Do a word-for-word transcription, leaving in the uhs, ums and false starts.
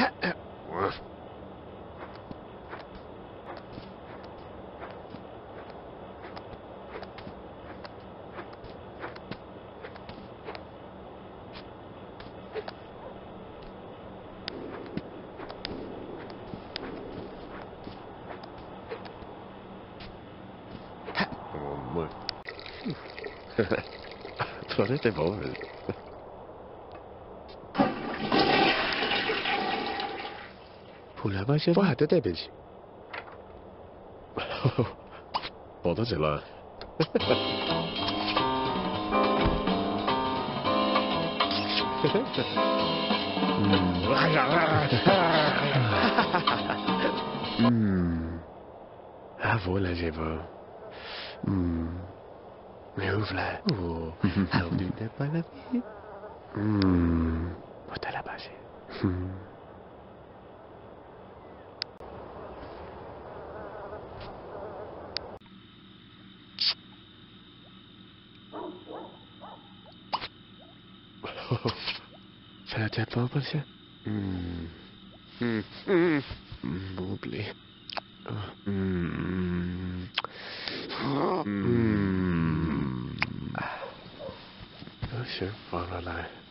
Torrete poveri. پولم با حد ده بشی بادا جلا هوا لجبا میوفله هوا دیده بالا بی مطلع باشه ساعت با باشه بوبلی باشه والا